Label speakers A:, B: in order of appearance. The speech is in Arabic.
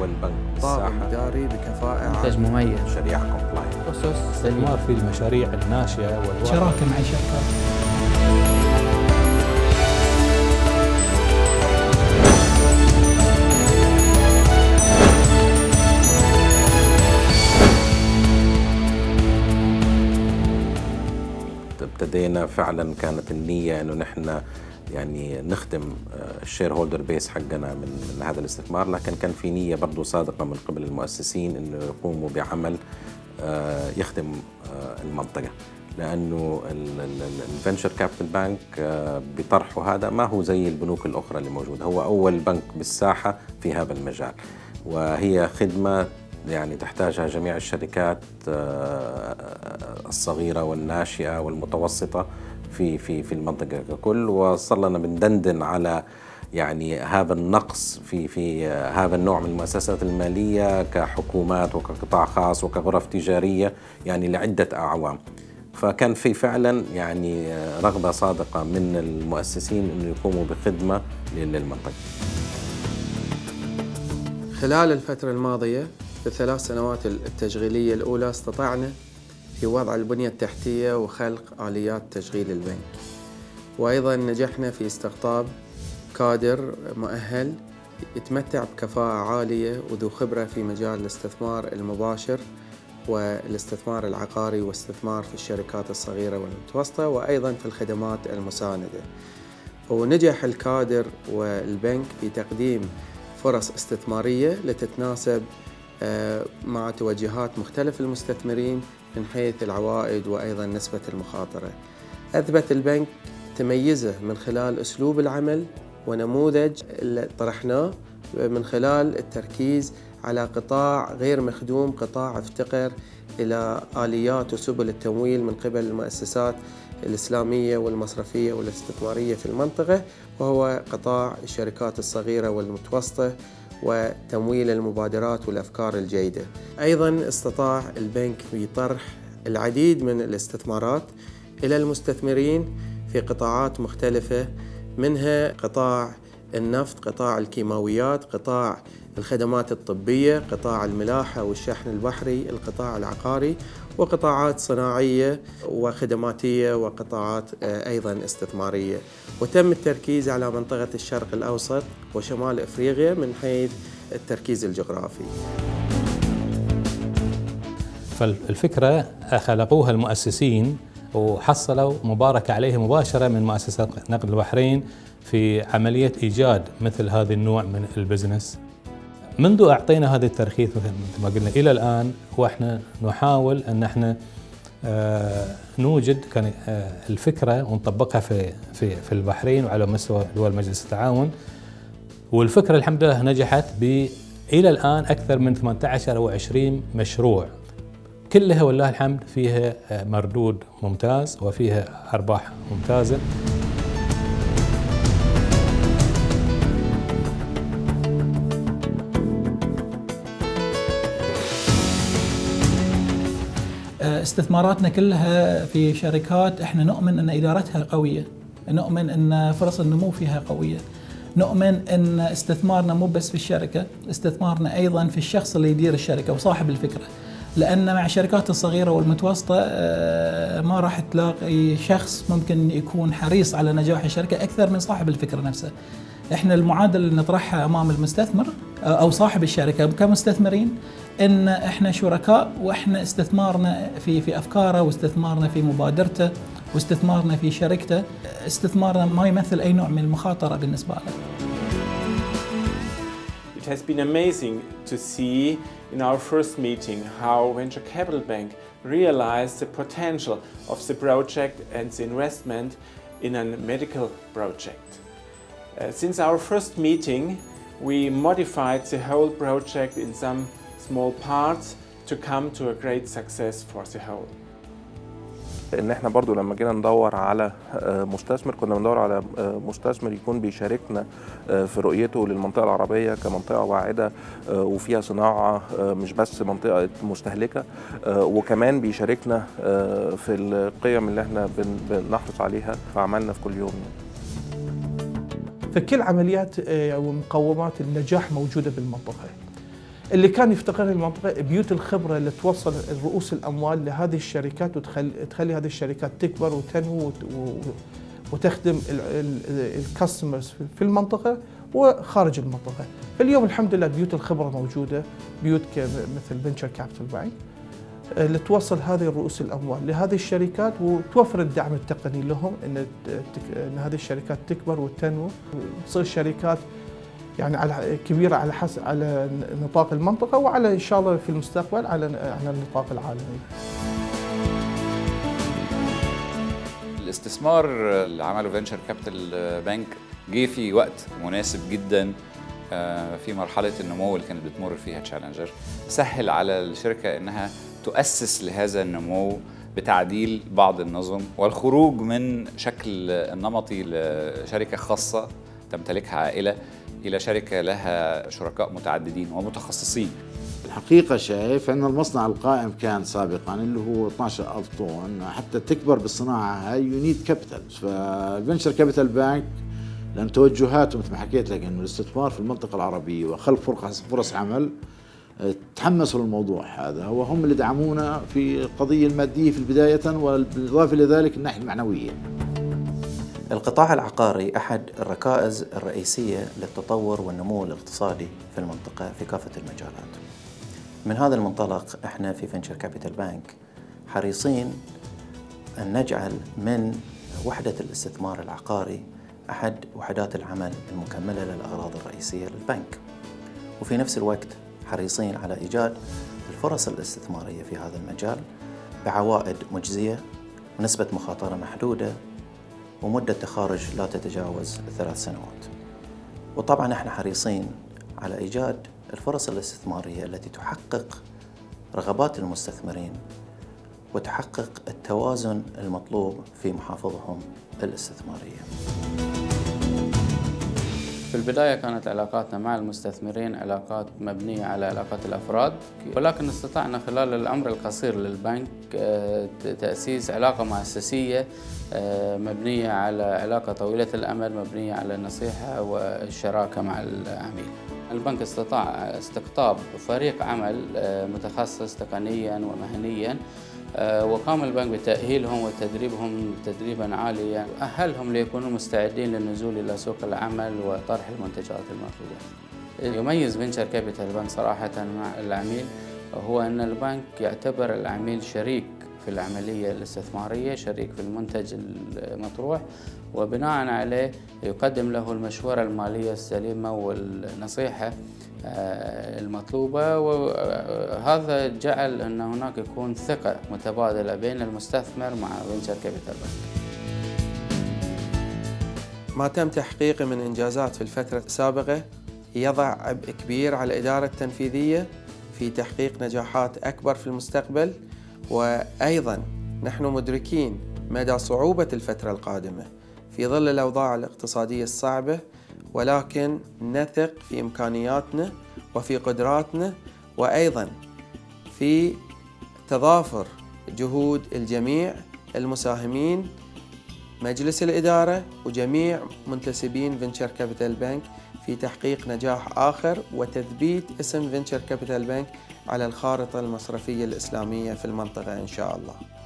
A: أول بنك
B: طاقم
A: بالساحة
B: إداري بكفاءة
C: منتج مميز،
A: شريعة كومبلاين،
C: أسس
D: استثمار في المشاريع الناشئة والواعدة،
E: شراكة مع شركات.
A: ابتدينا فعلا، كانت النية انه نحن يعني نخدم الشير هولدر بيس حقنا من هذا الاستثمار، لكن كان في نية برضو صادقة من قبل المؤسسين انه يقوموا بعمل يخدم المنطقة، لأنه الفنشر كابيتال بانك بطرحه هذا ما هو زي البنوك الأخرى اللي موجودة، هو أول بنك بالساحة في هذا المجال، وهي خدمة يعني تحتاجها جميع الشركات الصغيرة والناشئة والمتوسطة في المنطقة ككل. وصار لنا بندندن على يعني هذا النقص في هذا النوع من المؤسسات المالية كحكومات وكقطاع خاص وكغرف تجارية يعني لعدة أعوام، فكان في فعلا يعني رغبة صادقة من المؤسسين أنه يقوموا بخدمة للمنطقة.
B: خلال الفترة الماضية في ال3 سنوات التشغيلية الأولى استطعنا في وضع البنية التحتية وخلق آليات تشغيل البنك، وأيضا نجحنا في استقطاب كادر مؤهل يتمتع بكفاءة عالية وذو خبرة في مجال الاستثمار المباشر والاستثمار العقاري والاستثمار في الشركات الصغيرة والمتوسطة وأيضا في الخدمات المساندة. ونجح الكادر والبنك في تقديم فرص استثمارية لتتناسب مع توجهات مختلف المستثمرين من حيث العوائد وأيضا نسبة المخاطرة. أثبت البنك تميزه من خلال أسلوب العمل ونموذج اللي طرحناه من خلال التركيز على قطاع غير مخدوم، قطاع افتقر إلى آليات وسبل التمويل من قبل المؤسسات الإسلامية والمصرفية والاستثمارية في المنطقة، وهو قطاع الشركات الصغيرة والمتوسطة وتمويل المبادرات والأفكار الجيدة. أيضاً استطاع البنك بطرح العديد من الاستثمارات إلى المستثمرين في قطاعات مختلفة، منها قطاع النفط، قطاع الكيماويات، قطاع الخدمات الطبية، قطاع الملاحة والشحن البحري، القطاع العقاري، وقطاعات صناعية وخدماتية وقطاعات أيضاً استثمارية. وتم التركيز على منطقة الشرق الأوسط وشمال أفريقيا من حيث التركيز الجغرافي.
D: فالفكرة خلقوها المؤسسين وحصلوا مباركة عليه مباشرة من مؤسسة نقد البحرين في عملية إيجاد مثل هذا النوع من البزنس. منذ أعطينا هذا الترخيص مثل ما قلنا إلى الآن وإحنا نحاول أن احنا نوجد الفكرة ونطبقها في البحرين وعلى مستوى دول مجلس التعاون، والفكرة الحمد لله نجحت إلى الآن أكثر من 18 أو 20 مشروع، كلها والله الحمد فيها مردود ممتاز وفيها أرباح ممتازة.
E: استثماراتنا كلها في شركات احنا نؤمن ان ادارتها قوية، نؤمن ان فرص النمو فيها قوية، نؤمن ان استثمارنا مو بس في الشركة، استثمارنا ايضا في الشخص اللي يدير الشركة وصاحب الفكرة، لان مع الشركات الصغيرة والمتوسطة ما راح تلاقي شخص ممكن يكون حريص على نجاح الشركة اكثر من صاحب الفكرة نفسه. احنا المعادلة اللي نطرحها امام المستثمر او صاحب الشركة كمستثمرين ان احنا شركاء، واحنا استثمارنا في افكاره واستثمارنا في مبادرته واستثمارنا في شركته، استثمارنا ما يمثل اي نوع من المخاطرة بالنسبة له.
F: It has been amazing to see in our first meeting how Venture Capital Bank realized the potential of the project and the investment in a medical project. Since our first meeting, we modified the whole project in some small parts to come to a great success for the whole.
G: ان احنا برضو لما جينا ندور على مستثمر كنا بندور على مستثمر يكون بيشاركنا في رؤيته للمنطقة العربية كمنطقة واعدة وفيها صناعة مش بس منطقة مستهلكة، وكمان بيشاركنا في القيم اللي احنا بنحرص عليها في عملنا في كل يوم.
H: فكل عمليات ومقومات النجاح موجودة بالمنطقة.
C: اللي كان يفتقرها المنطقة بيوت الخبرة اللي توصل رؤوس الأموال لهذه الشركات وتخلي هذه الشركات تكبر وتنمو وتخدم الكاستمرز في المنطقة وخارج المنطقة. فاليوم الحمد لله بيوت الخبرة موجودة، بيوت مثل فينتشر كابيتال بانك اللي توصل هذه رؤوس الأموال لهذه الشركات وتوفر الدعم التقني لهم إن هذه الشركات تكبر وتنمو وتصير شركات يعني كبيرة على نطاق المنطقة وعلى إن شاء الله في المستقبل على النطاق العالمي.
H: الاستثمار اللي عمله فينتشر كابيتال بانك جه في وقت مناسب جدا في مرحلة النمو اللي كانت بتمر فيها تشالنجر، سهل على الشركة إنها تؤسس لهذا النمو بتعديل بعض النظم والخروج من شكل النمطي لشركة خاصة تمتلكها عائلة إلى شركة لها شركاء متعددين ومتخصصين.
I: الحقيقة شايف أن المصنع القائم كان سابقا اللي هو 12,000 طن، حتى تكبر بالصناعة هاي يونيد كابيتال. فالفنشر كابيتال بانك لأن توجهاته مثل ما حكيت لك أنه الاستثمار في المنطقة العربية وخلق فرص عمل، تحمسوا للموضوع هذا وهم اللي دعمونا في القضية المادية في البداية، وبالإضافة لذلك الناحية المعنوية.
J: القطاع العقاري أحد الركائز الرئيسية للتطور والنمو الاقتصادي في المنطقة في كافة المجالات. من هذا المنطلق احنا في فينتشر كابيتال بانك حريصين أن نجعل من وحدة الاستثمار العقاري أحد وحدات العمل المكملة للأغراض الرئيسية للبنك، وفي نفس الوقت حريصين على إيجاد الفرص الاستثمارية في هذا المجال بعوائد مجزية ونسبة مخاطرة محدودة ومدة تخارج لا تتجاوز 3 سنوات. وطبعا احنا حريصين على إيجاد الفرص الاستثمارية التي تحقق رغبات المستثمرين وتحقق التوازن المطلوب في محافظهم الاستثمارية.
K: في البداية كانت علاقاتنا مع المستثمرين علاقات مبنية على علاقات الأفراد، ولكن استطعنا خلال العمر القصير للبنك تأسيس علاقة مؤسسية مبنية على علاقة طويلة الأمد، مبنية على النصيحة والشراكة مع العميل. البنك استطاع استقطاب فريق عمل متخصص تقنياً ومهنياً، وقام البنك بتأهيلهم وتدريبهم تدريباً عالياً، أهلهم ليكونوا مستعدين للنزول إلى سوق العمل وطرح المنتجات المطلوبة. يميز فينتشر كابيتال بانك صراحة مع العميل هو أن البنك يعتبر العميل شريك في العملية الاستثمارية، شريك في المنتج المطروح، وبناء عليه يقدم له المشورة المالية السليمة والنصيحة المطلوبة، وهذا جعل أن هناك يكون ثقة متبادلة بين المستثمر مع فينتشر كابيتال بانك.
B: ما تم تحقيقه من إنجازات في الفترة السابقة يضع عبء كبير على الإدارة التنفيذية في تحقيق نجاحات أكبر في المستقبل، وأيضاً نحن مدركين مدى صعوبة الفترة القادمة في ظل الأوضاع الاقتصادية الصعبة، ولكن نثق في إمكانياتنا وفي قدراتنا، وأيضاً في تضافر جهود الجميع المساهمين، مجلس الإدارة وجميع منتسبين فينتشر كابيتال بانك في تحقيق نجاح آخر وتثبيت اسم فينتشر كابيتال بانك على الخارطة المصرفية الإسلامية في المنطقة إن شاء الله.